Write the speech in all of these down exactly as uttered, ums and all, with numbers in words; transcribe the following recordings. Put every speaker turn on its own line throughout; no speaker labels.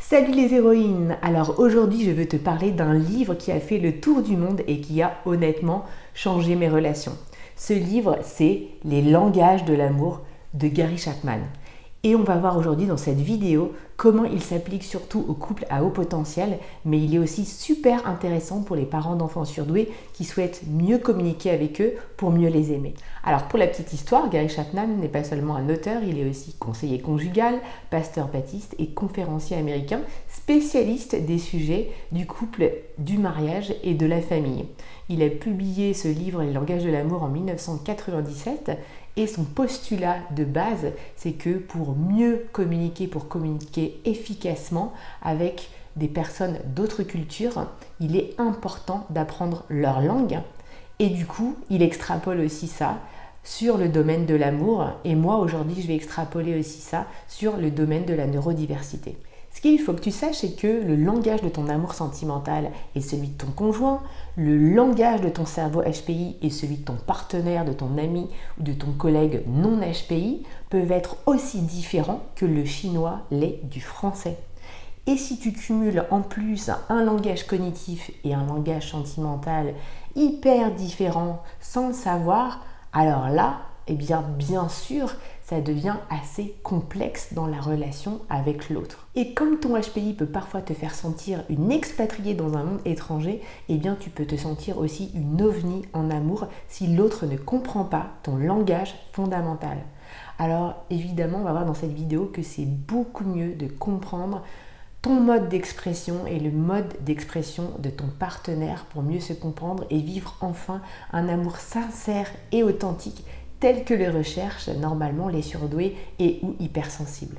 Salut les héroïnes! Alors aujourd'hui je veux te parler d'un livre qui a fait le tour du monde et qui a honnêtement changé mes relations. Ce livre c'est Les langages de l'amour de Gary Chapman. Et on va voir aujourd'hui dans cette vidéo comment il s'applique surtout aux couples à haut potentiel, mais il est aussi super intéressant pour les parents d'enfants surdoués qui souhaitent mieux communiquer avec eux pour mieux les aimer. Alors pour la petite histoire, Gary Chapman n'est pas seulement un auteur, il est aussi conseiller conjugal, pasteur baptiste et conférencier américain, spécialiste des sujets du couple, du mariage et de la famille. Il a publié ce livre Les langages de l'amour en mille neuf cent quatre-vingt-dix-sept et son postulat de base, c'est que pour mieux communiquer, pour communiquer efficacement avec des personnes d'autres cultures, il est important d'apprendre leur langue et du coup, il extrapole aussi ça sur le domaine de l'amour et moi aujourd'hui, je vais extrapoler aussi ça sur le domaine de la neurodiversité. Ce qu'il faut que tu saches, c'est que le langage de ton amour sentimental est celui de ton conjoint, le langage de ton cerveau H P I est celui de ton partenaire, de ton ami ou de ton collègue non H P I peuvent être aussi différents que le chinois l'est du français. Et si tu cumules en plus un langage cognitif et un langage sentimental hyper différents sans le savoir, alors là, eh bien, bien sûr, ça devient assez complexe dans la relation avec l'autre. Et comme ton H P I peut parfois te faire sentir une expatriée dans un monde étranger, eh bien tu peux te sentir aussi une ovni en amour si l'autre ne comprend pas ton langage fondamental. Alors évidemment, on va voir dans cette vidéo que c'est beaucoup mieux de comprendre ton mode d'expression et le mode d'expression de ton partenaire pour mieux se comprendre et vivre enfin un amour sincère et authentique tel que le recherchent normalement les surdoués et ou hypersensibles.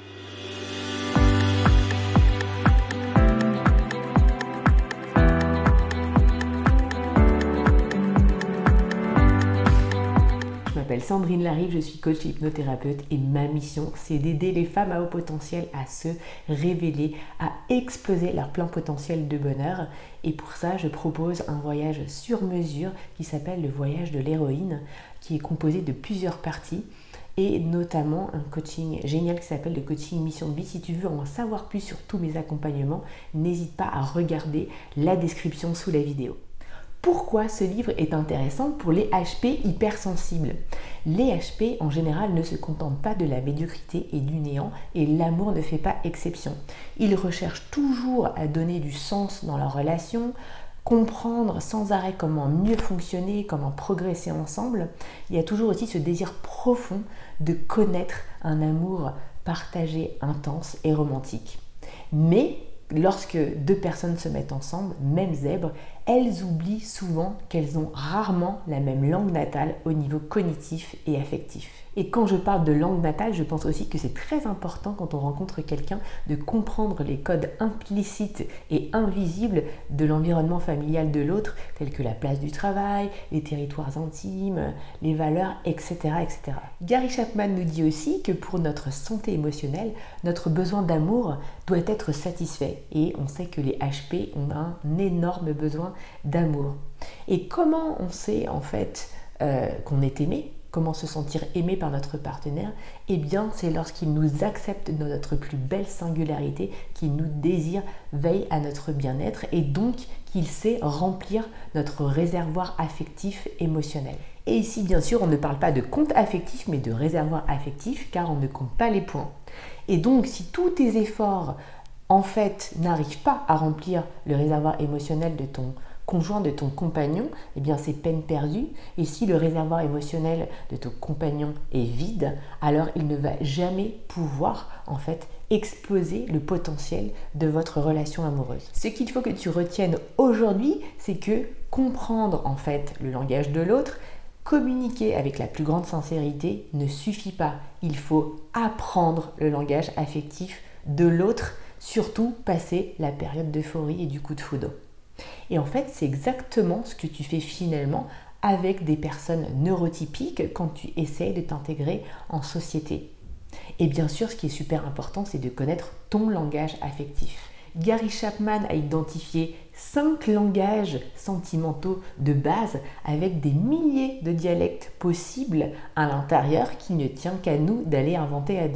Je m'appelle Sandrine Larive, je suis coach et hypnothérapeute et ma mission c'est d'aider les femmes à haut potentiel à se révéler, à exploser leur plein potentiel de bonheur et pour ça je propose un voyage sur mesure qui s'appelle le voyage de l'héroïne qui est composé de plusieurs parties et notamment un coaching génial qui s'appelle le coaching mission de vie. Si tu veux en savoir plus sur tous mes accompagnements, n'hésite pas à regarder la description sous la vidéo. Pourquoi ce livre est intéressant pour les H P hypersensibles? Les H P en général ne se contentent pas de la médiocrité et du néant et l'amour ne fait pas exception. Ils recherchent toujours à donner du sens dans leur relation, comprendre sans arrêt comment mieux fonctionner, comment progresser ensemble. Il y a toujours aussi ce désir profond de connaître un amour partagé, intense et romantique. Mais lorsque deux personnes se mettent ensemble, même zèbres, elles oublient souvent qu'elles ont rarement la même langue natale au niveau cognitif et affectif. Et quand je parle de langue natale, je pense aussi que c'est très important quand on rencontre quelqu'un de comprendre les codes implicites et invisibles de l'environnement familial de l'autre, tels que la place du travail, les territoires intimes, les valeurs, et cetera, et cetera. Gary Chapman nous dit aussi que pour notre santé émotionnelle, notre besoin d'amour doit être satisfait. Et on sait que les H P ont un énorme besoin d'amour. Et comment on sait en fait euh, qu'on est aimé? Comment se sentir aimé par notre partenaire? Eh bien, c'est lorsqu'il nous accepte de notre plus belle singularité, qu'il nous désire, veille à notre bien-être et donc qu'il sait remplir notre réservoir affectif émotionnel. Et ici, bien sûr, on ne parle pas de compte affectif, mais de réservoir affectif, car on ne compte pas les points. Et donc, si tous tes efforts, en fait, n'arrivent pas à remplir le réservoir émotionnel de ton conjoint, de ton compagnon, eh bien c'est peine perdue. Et si le réservoir émotionnel de ton compagnon est vide, alors il ne va jamais pouvoir en fait exploser le potentiel de votre relation amoureuse. Ce qu'il faut que tu retiennes aujourd'hui, c'est que comprendre en fait le langage de l'autre, communiquer avec la plus grande sincérité ne suffit pas. Il faut apprendre le langage affectif de l'autre, surtout passer la période d'euphorie et du coup de foudre. Et en fait, c'est exactement ce que tu fais finalement avec des personnes neurotypiques quand tu essaies de t'intégrer en société. Et bien sûr, ce qui est super important, c'est de connaître ton langage affectif. Gary Chapman a identifié cinq langages sentimentaux de base avec des milliers de dialectes possibles à l'intérieur qui ne tient qu'à nous d'aller inventer à deux.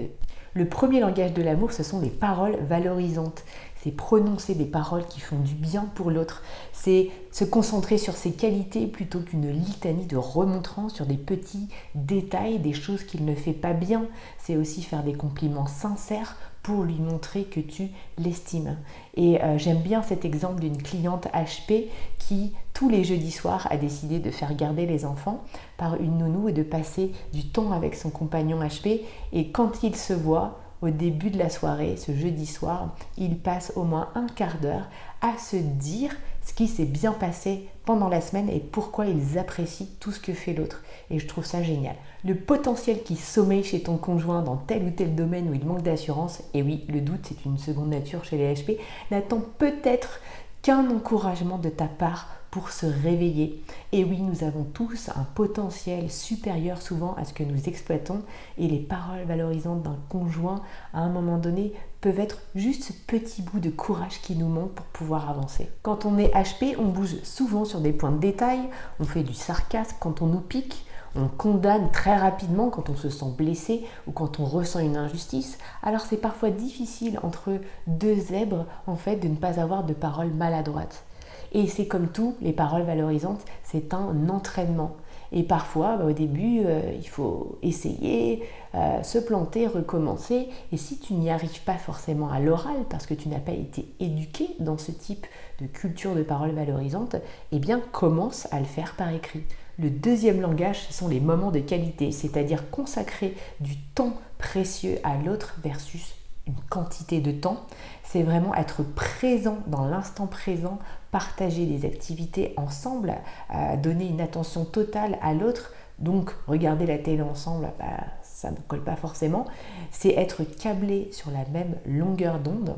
Le premier langage de l'amour, ce sont les paroles valorisantes. C'est prononcer des paroles qui font du bien pour l'autre. C'est se concentrer sur ses qualités plutôt qu'une litanie de remontrants sur des petits détails, des choses qu'il ne fait pas bien. C'est aussi faire des compliments sincères pour lui montrer que tu l'estimes. Et euh, j'aime bien cet exemple d'une cliente H P qui, tous les jeudis soirs, a décidé de faire garder les enfants par une nounou et de passer du temps avec son compagnon H P. Et quand ils se voient, au début de la soirée, ce jeudi soir, ils passent au moins un quart d'heure à se dire ce qui s'est bien passé pendant la semaine et pourquoi ils apprécient tout ce que fait l'autre. Et je trouve ça génial. Le potentiel qui sommeille chez ton conjoint dans tel ou tel domaine où il manque d'assurance, et oui, le doute c'est une seconde nature chez les H P, n'attend peut-être qu'un encouragement de ta part pour se réveiller. Et oui, nous avons tous un potentiel supérieur souvent à ce que nous exploitons et les paroles valorisantes d'un conjoint à un moment donné peuvent être juste ce petit bout de courage qui nous manque pour pouvoir avancer. Quand on est H P, on bouge souvent sur des points de détail, on fait du sarcasme quand on nous pique, on condamne très rapidement quand on se sent blessé ou quand on ressent une injustice. Alors c'est parfois difficile entre deux zèbres en fait de ne pas avoir de paroles maladroites. Et c'est comme tout, les paroles valorisantes, c'est un entraînement. Et parfois, bah, au début, euh, il faut essayer, euh, se planter, recommencer. Et si tu n'y arrives pas forcément à l'oral, parce que tu n'as pas été éduqué dans ce type de culture de paroles valorisantes, eh bien, commence à le faire par écrit. Le deuxième langage, ce sont les moments de qualité, c'est-à-dire consacrer du temps précieux à l'autre versus une quantité de temps. C'est vraiment être présent dans l'instant présent, partager des activités ensemble, euh, donner une attention totale à l'autre. Donc, regarder la télé ensemble, bah, ça ne colle pas forcément. C'est être câblé sur la même longueur d'onde.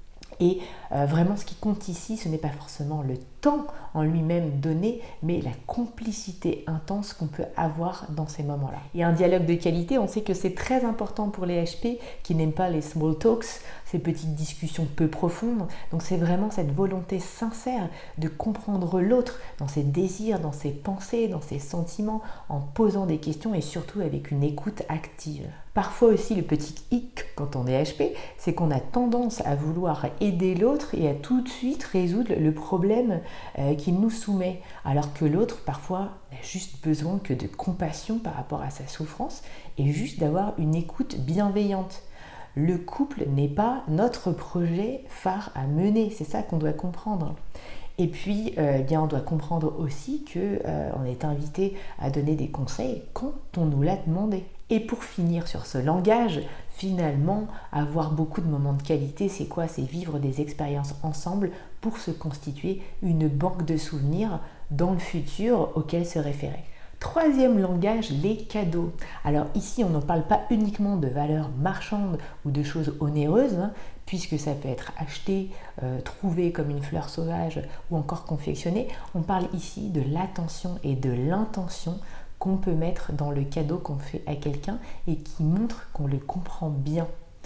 Et euh, vraiment, ce qui compte ici, ce n'est pas forcément le temps en lui-même donné, mais la complicité intense qu'on peut avoir dans ces moments-là. Et un dialogue de qualité, on sait que c'est très important pour les H P qui n'aiment pas les small talks, ces petites discussions peu profondes. Donc c'est vraiment cette volonté sincère de comprendre l'autre dans ses désirs, dans ses pensées, dans ses sentiments, en posant des questions et surtout avec une écoute active. Parfois aussi, le petit hic quand on est H P, c'est qu'on a tendance à vouloir aider l'autre et à tout de suite résoudre le problème euh, qu'il nous soumet, alors que l'autre, parfois, n'a juste besoin que de compassion par rapport à sa souffrance et juste d'avoir une écoute bienveillante. Le couple n'est pas notre projet phare à mener, c'est ça qu'on doit comprendre. Et puis, euh, eh bien, on doit comprendre aussi qu'on euh, est invité à donner des conseils quand on nous l'a demandé. Et pour finir sur ce langage, finalement, avoir beaucoup de moments de qualité, c'est quoi? C'est vivre des expériences ensemble pour se constituer une banque de souvenirs dans le futur auquel se référer. Troisième langage, les cadeaux. Alors ici, on ne parle pas uniquement de valeurs marchandes ou de choses onéreuses, hein, puisque ça peut être acheté, euh, trouvé comme une fleur sauvage ou encore confectionné. On parle ici de l'attention et de l'intention qu'on peut mettre dans le cadeau qu'on fait à quelqu'un et qui montre qu'on le comprend bien.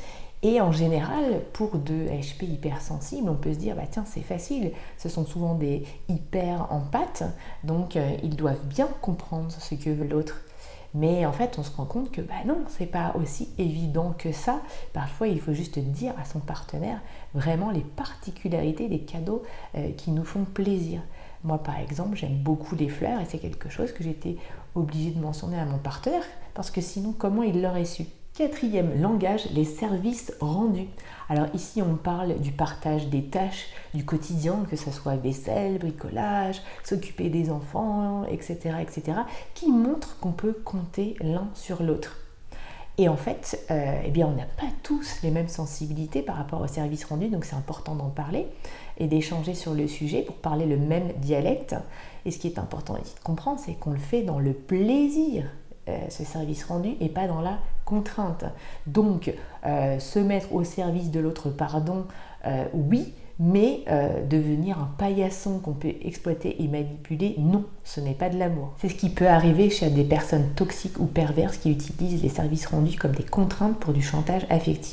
Et en général, pour deux H P hypersensibles, on peut se dire, bah tiens, c'est facile, ce sont souvent des hyper empathes, donc euh, ils doivent bien comprendre ce que veut l'autre. Mais en fait, on se rend compte que bah non, c'est pas aussi évident que ça. Parfois, il faut juste dire à son partenaire vraiment les particularités des cadeaux euh, qui nous font plaisir. Moi, par exemple, j'aime beaucoup les fleurs et c'est quelque chose que j'étais obligée de mentionner à mon partenaire parce que sinon, comment il l'aurait su? Quatrième langage, les services rendus. Alors ici, on parle du partage des tâches du quotidien, que ce soit vaisselle, bricolage, s'occuper des enfants, et cetera, et cetera, qui montrent qu'on peut compter l'un sur l'autre. Et en fait, euh, eh bien, on n'a pas tous les mêmes sensibilités par rapport aux services rendus, donc c'est important d'en parler et d'échanger sur le sujet pour parler le même dialecte. Et ce qui est important ici de comprendre, c'est qu'on le fait dans le plaisir, euh, ce service rendu, et pas dans la contrainte. Donc, euh, se mettre au service de l'autre, pardon, euh, oui, mais euh, devenir un paillasson qu'on peut exploiter et manipuler, non, ce n'est pas de l'amour. C'est ce qui peut arriver chez des personnes toxiques ou perverses qui utilisent les services rendus comme des contraintes pour du chantage affectif.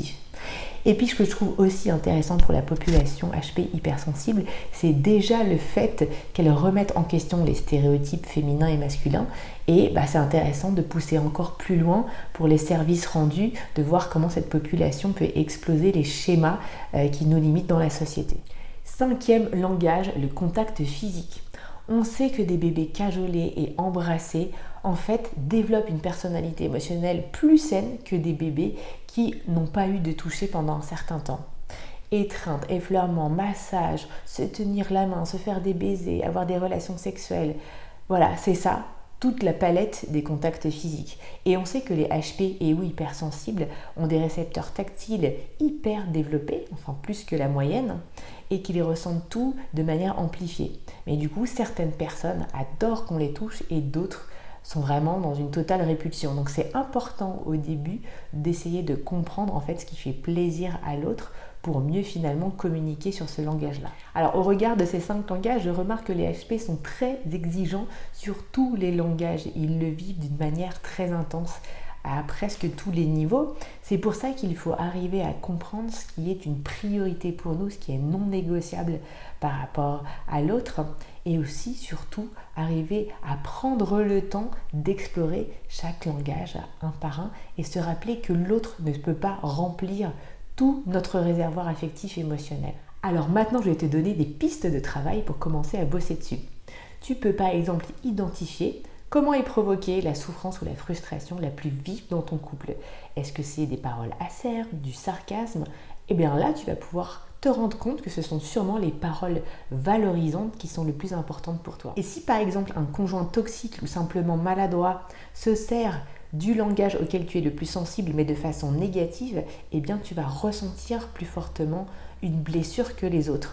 Et puis ce que je trouve aussi intéressant pour la population H P hypersensible, c'est déjà le fait qu'elle remette en question les stéréotypes féminins et masculins. Et bah, c'est intéressant de pousser encore plus loin pour les services rendus, de voir comment cette population peut exploser les schémas euh, qui nous limitent dans la société. Cinquième langage, le contact physique. On sait que des bébés cajolés et embrassés, en fait, développent une personnalité émotionnelle plus saine que des bébés qui n'ont pas eu de toucher pendant un certain temps. Étreinte, effleurement, massage, se tenir la main, se faire des baisers, avoir des relations sexuelles. Voilà, c'est ça, toute la palette des contacts physiques. Et on sait que les H P et ou hypersensibles ont des récepteurs tactiles hyper développés, enfin plus que la moyenne, et qui les ressentent tout de manière amplifiée. Mais du coup, certaines personnes adorent qu'on les touche et d'autres sont vraiment dans une totale répulsion. Donc c'est important au début d'essayer de comprendre en fait ce qui fait plaisir à l'autre pour mieux finalement communiquer sur ce langage-là. Alors au regard de ces cinq langages, je remarque que les H P sont très exigeants sur tous les langages. Ils le vivent d'une manière très intense à presque tous les niveaux. C'est pour ça qu'il faut arriver à comprendre ce qui est une priorité pour nous, ce qui est non négociable par rapport à l'autre, et aussi surtout arriver à prendre le temps d'explorer chaque langage un par un et se rappeler que l'autre ne peut pas remplir tout notre réservoir affectif émotionnel. Alors maintenant, je vais te donner des pistes de travail pour commencer à bosser dessus. Tu peux par exemple identifier comment est provoquée la souffrance ou la frustration la plus vive dans ton couple. Est-ce que c'est des paroles acerbes, du sarcasme? Eh bien là, tu vas pouvoir te rendre compte que ce sont sûrement les paroles valorisantes qui sont le plus importantes pour toi. Et si par exemple un conjoint toxique ou simplement maladroit se sert du langage auquel tu es le plus sensible mais de façon négative, eh bien tu vas ressentir plus fortement une blessure que les autres.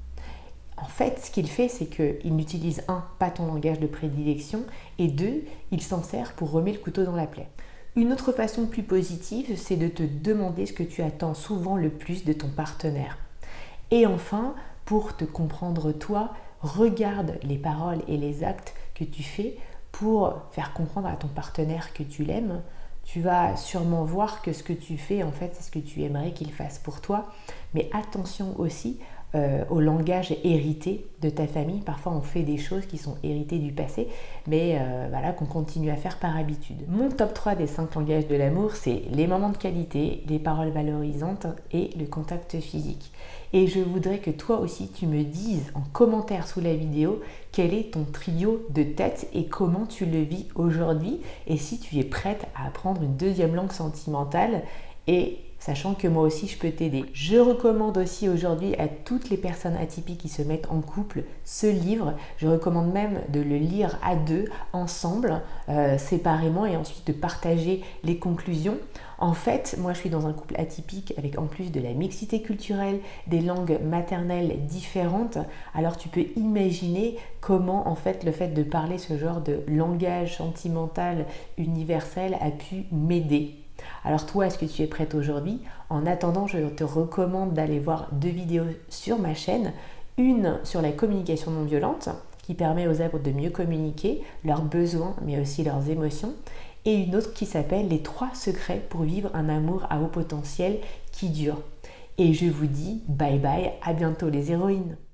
En fait, ce qu'il fait, c'est qu'il n'utilise un, pas ton langage de prédilection, et deux, il s'en sert pour remettre le couteau dans la plaie. Une autre façon plus positive, c'est de te demander ce que tu attends souvent le plus de ton partenaire. Et enfin, pour te comprendre toi, regarde les paroles et les actes que tu fais pour faire comprendre à ton partenaire que tu l'aimes. Tu vas sûrement voir que ce que tu fais, en fait, c'est ce que tu aimerais qu'il fasse pour toi. Mais attention aussi euh, au langage hérité de ta famille. Parfois, on fait des choses qui sont héritées du passé, mais euh, voilà, qu'on continue à faire par habitude. Mon top trois des cinq langages de l'amour, c'est les moments de qualité, les paroles valorisantes et le contact physique. Et je voudrais que toi aussi, tu me dises en commentaire sous la vidéo quel est ton trio de tête et comment tu le vis aujourd'hui et si tu es prête à apprendre une deuxième langue sentimentale et sachant que moi aussi je peux t'aider. Je recommande aussi aujourd'hui à toutes les personnes atypiques qui se mettent en couple ce livre. Je recommande même de le lire à deux, ensemble, euh, séparément et ensuite de partager les conclusions. En fait, moi je suis dans un couple atypique avec en plus de la mixité culturelle, des langues maternelles différentes. Alors tu peux imaginer comment en fait le fait de parler ce genre de langage sentimental universel a pu m'aider. Alors toi, est-ce que tu es prête aujourd'hui? En attendant, je te recommande d'aller voir deux vidéos sur ma chaîne. Une sur la communication non violente, qui permet aux êtres de mieux communiquer leurs besoins, mais aussi leurs émotions. Et une autre qui s'appelle les trois secrets pour vivre un amour à haut potentiel qui dure. Et je vous dis bye bye, à bientôt les héroïnes.